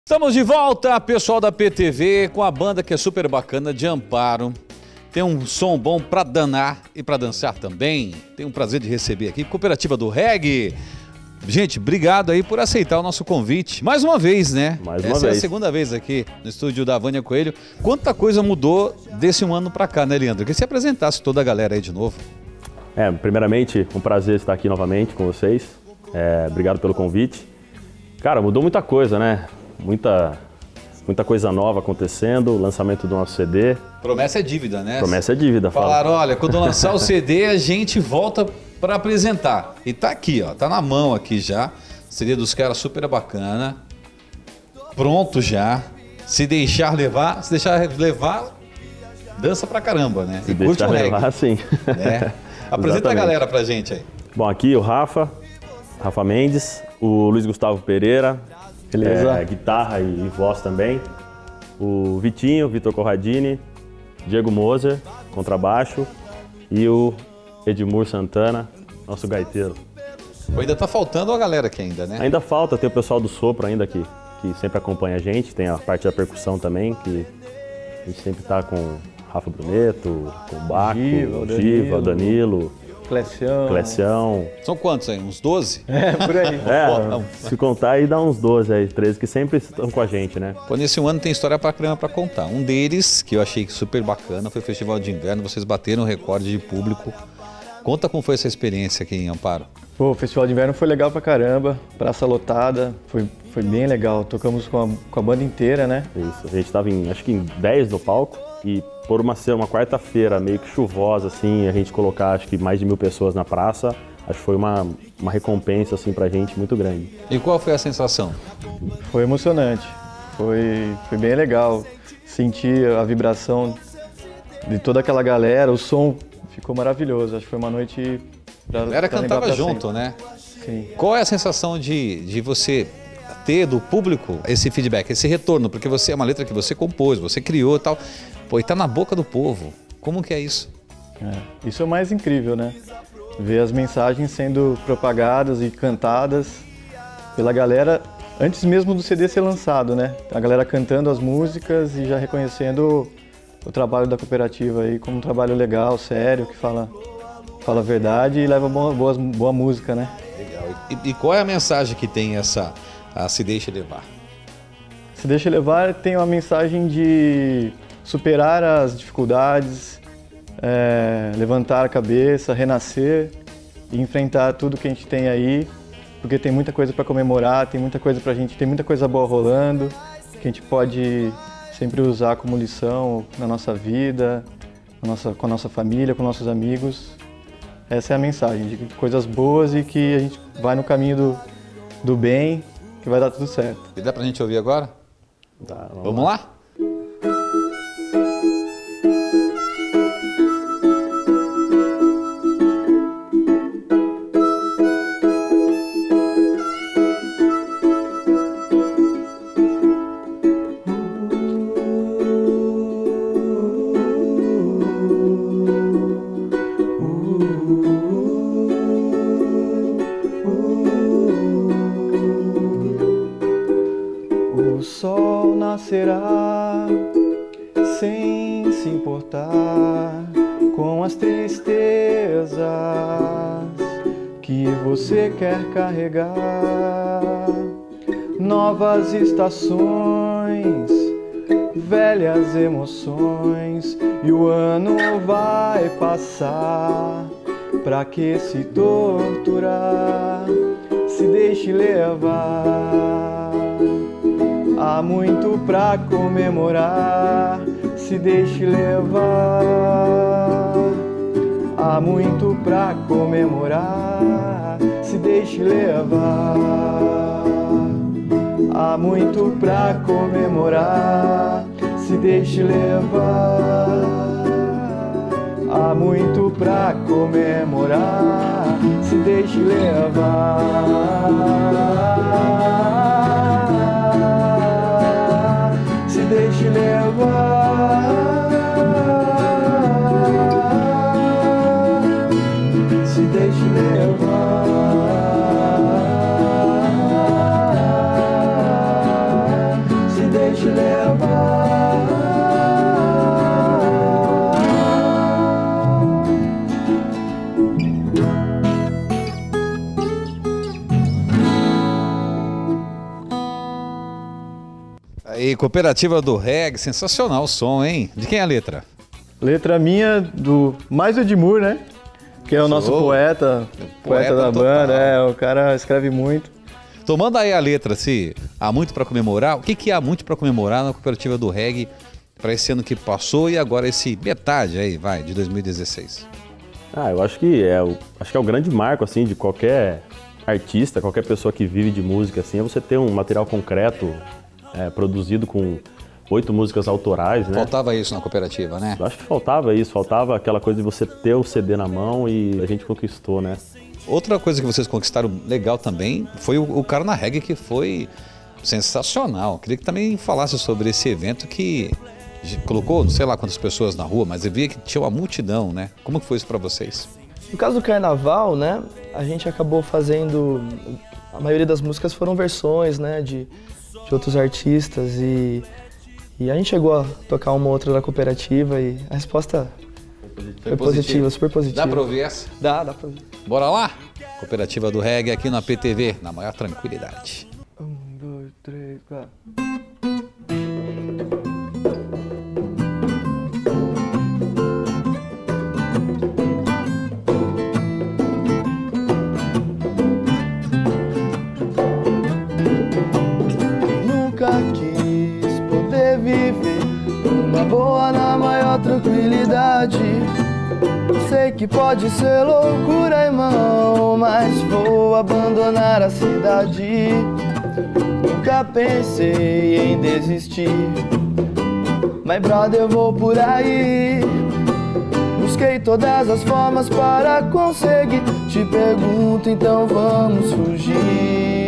Estamos de volta, pessoal da PTV, com a banda que é super bacana, de Amparo. Tem um som bom pra danar e pra dançar também. Tenho um prazer de receber aqui, Cooperativa do Reggae. Gente, obrigado aí por aceitar o nosso convite. Mais uma vez, né? Essa é a segunda vez aqui no estúdio da Vânia Coelho. Quanta coisa mudou desse um ano pra cá, né, Leandro? Que se apresentasse toda a galera aí de novo. Primeiramente, um prazer estar aqui novamente com vocês. Obrigado pelo convite. Cara, mudou muita coisa, né? Muita coisa nova acontecendo, o lançamento do nosso CD. Promessa é dívida, né? Promessa é dívida. Falaram, olha, quando lançar o CD a gente volta para apresentar. E tá aqui, ó, tá na mão aqui já. O CD dos caras super bacana. Pronto já. Se deixar levar, dança pra caramba, né? Se deixar levar, sim. Apresenta a galera pra gente aí. Bom, aqui o Rafa Mendes, o Luiz Gustavo Pereira, guitarra e voz também, o Vitinho, Vitor Corradini, Diego Moser, contrabaixo, e o Edmur Santana, nosso gaiteiro. Ainda tá faltando a galera aqui ainda, né? Ainda falta, tem o pessoal do sopro ainda que sempre acompanha a gente, tem a parte da percussão também, que a gente sempre tá com o Rafa Bruneto, com o Baco, Giva, o Danilo, Clecião. São quantos aí? Uns 12? Por aí. Se contar aí dá uns 12 aí, 13 que sempre estão com a gente, né? Pô, nesse ano tem história pra caramba pra contar. Um deles, que eu achei super bacana, foi o Festival de Inverno, vocês bateram o recorde de público. Conta como foi essa experiência aqui em Amparo. Pô, o Festival de Inverno foi legal pra caramba, praça lotada, foi bem legal. Tocamos com a banda inteira, né? Isso, a gente tava acho que em 10 no palco e por ser uma quarta-feira meio que chuvosa, assim, a gente colocar acho que mais de 1000 pessoas na praça, acho que foi uma recompensa assim pra gente muito grande. E qual foi a sensação? Foi emocionante, foi bem legal. Sentir a vibração de toda aquela galera, o som ficou maravilhoso. Acho que foi uma noite pra, a galera cantava junto, sempre, né? Sim. Qual é a sensação de você ter do público esse feedback, esse retorno? Porque é uma letra que você compôs, você criou e tal. Pô, e tá na boca do povo. Como que é isso? Isso é o mais incrível, né? Ver as mensagens sendo propagadas e cantadas pela galera antes mesmo do CD ser lançado, né? A galera cantando as músicas e já reconhecendo o trabalho da cooperativa aí como um trabalho legal, sério, que fala a verdade e leva boa música, né? Legal. E qual é a mensagem que tem a Se Deixe Levar? Se Deixe Levar tem uma mensagem de superar as dificuldades, levantar a cabeça, renascer e enfrentar tudo que a gente tem aí, porque tem muita coisa para comemorar, tem muita coisa pra gente, tem muita coisa boa rolando, que a gente pode sempre usar como lição na nossa vida, com a nossa família, com nossos amigos. Essa é a mensagem, de coisas boas e que a gente vai no caminho do bem, que vai dar tudo certo. E dá pra gente ouvir agora? Tá, vamos lá? O sol nascerá sem se importar com as tristezas que você quer carregar. Novas estações, velhas emoções, e o ano vai passar. Pra que se torturar? Se deixe levar. Há muito pra comemorar, se deixe levar. Há muito pra comemorar, se deixe levar. Há muito pra comemorar, se deixe levar. Há muito pra comemorar, se deixe levar. Se deixe levar. Se deixe levar. deixe levar. Aí, Cooperativa do Reggae, sensacional o som, hein? De quem é a letra? Letra minha, mais do Edmur, né? Que é o nosso poeta da banda. O cara escreve muito. Tomando aí a letra, se há muito para comemorar, o que há muito para comemorar na Cooperativa do Reggae para esse ano que passou e agora esse metade aí, de 2016? Eu acho que é o grande marco, assim, de qualquer artista, qualquer pessoa que vive de música, assim, é você ter um material concreto produzido com 8 músicas autorais, né? Faltava isso na cooperativa, né? Eu acho que faltava isso, faltava aquela coisa de você ter o CD na mão e a gente conquistou, né? Outra coisa que vocês conquistaram legal também foi o Carna Reggae, que foi sensacional. Queria que também falasse sobre esse evento que colocou, não sei lá quantas pessoas na rua, mas eu via que tinha uma multidão, né? Como que foi isso para vocês? No caso do carnaval, né, a gente acabou fazendo... A maioria das músicas foram versões, né, de outros artistas e a gente chegou a tocar uma ou outra da cooperativa e a resposta foi positiva, super positiva. Dá pra ouvir essa? Dá pra ouvir. Bora lá? Cooperativa do Reggae aqui na PTV, na maior tranquilidade. 1, 2, 3, 4. Quis poder viver uma boa na maior tranquilidade. Sei que pode ser loucura, irmão, mas vou abandonar a cidade. Nunca pensei em desistir, mas brother, eu vou por aí. Busquei todas as formas para conseguir. Te pergunto, então vamos fugir.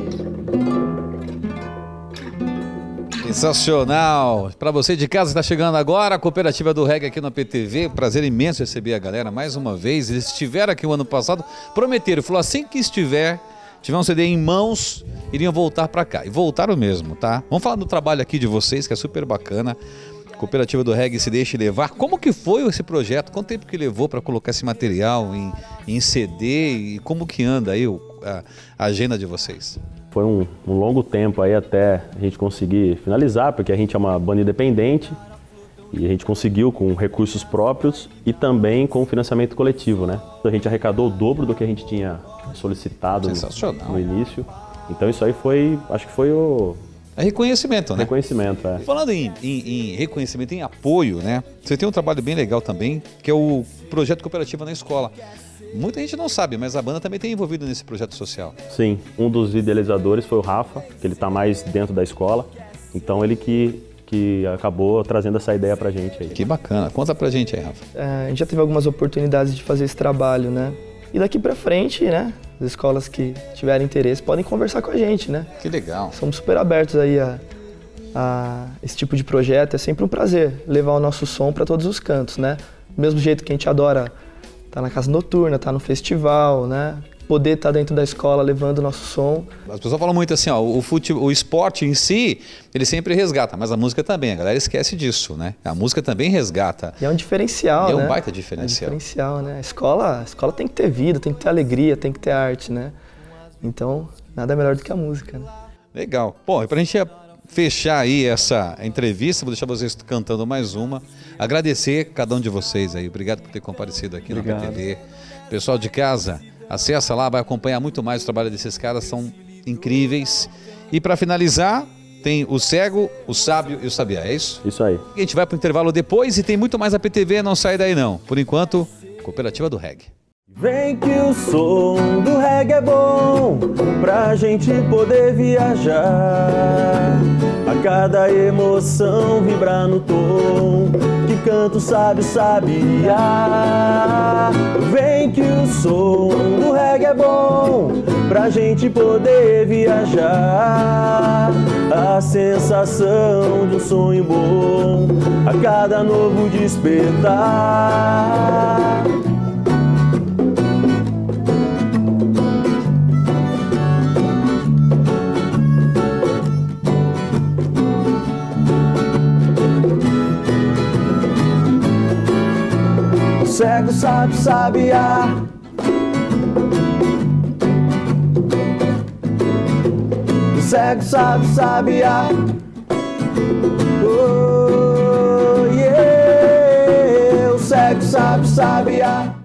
Sensacional! Para você de casa que está chegando agora, a Cooperativa do Reggae aqui na PTV, prazer imenso receber a galera mais uma vez. Eles estiveram aqui o ano passado, prometeram, falou assim que tiver um CD em mãos, iriam voltar para cá. E voltaram mesmo, tá? Vamos falar do trabalho aqui de vocês, que é super bacana. Cooperativa do Reggae, Se Deixe Levar. Como que foi esse projeto? Quanto tempo que levou para colocar esse material em CD? E como que anda aí a agenda de vocês? Foi um longo tempo aí até a gente conseguir finalizar, porque a gente é uma banda independente e a gente conseguiu com recursos próprios e também com financiamento coletivo, né? A gente arrecadou o dobro do que a gente tinha solicitado no início. Então isso aí acho que foi o... É reconhecimento, né? Reconhecimento, é. Falando em reconhecimento, em apoio, né? Você tem um trabalho bem legal também, que é o Projeto Cooperativa na Escola. Muita gente não sabe, mas a banda também tem envolvido nesse projeto social. Sim, um dos idealizadores foi o Rafa, que ele está mais dentro da escola. Então ele que acabou trazendo essa ideia pra gente aí. Que bacana. Conta pra gente aí, Rafa. A gente já teve algumas oportunidades de fazer esse trabalho, né? E daqui pra frente, né? As escolas que tiverem interesse podem conversar com a gente, né? Que legal. Somos super abertos aí a esse tipo de projeto. É sempre um prazer levar o nosso som para todos os cantos, né? Do mesmo jeito que a gente adora estar na casa noturna, estar no festival, né? Poder estar dentro da escola levando o nosso som. As pessoas falam muito assim, ó, o esporte em si, ele sempre resgata, mas a música também, a galera esquece disso, né? A música também resgata. E é um diferencial, né? É um baita diferencial. É um diferencial, né? A escola tem que ter vida, tem que ter alegria, tem que ter arte, né? Então, nada melhor do que a música, né? Legal. Bom, e pra gente fechar aí essa entrevista, vou deixar vocês cantando mais uma. Agradecer cada um de vocês aí. Obrigado por ter comparecido aqui na PTV. Pessoal de casa, acessa lá, vai acompanhar muito mais o trabalho desses caras, são incríveis. E para finalizar, tem o Cego, o Sábio e o Sabiá, é isso? Isso aí. A gente vai pro intervalo depois e tem muito mais a PTV, não sai daí não. Por enquanto, Cooperativa do Reggae. Vem que o som do reggae é bom pra gente poder viajar. A cada emoção vibrar no tom que canta o sábio sabiá. Vem que o som do reggae é bom pra gente poder viajar. A sensação de um sonho bom a cada novo despertar. cego sabe sabiá. O cego sabe sabiá. Oh, yeah. O cego sabe sabiá.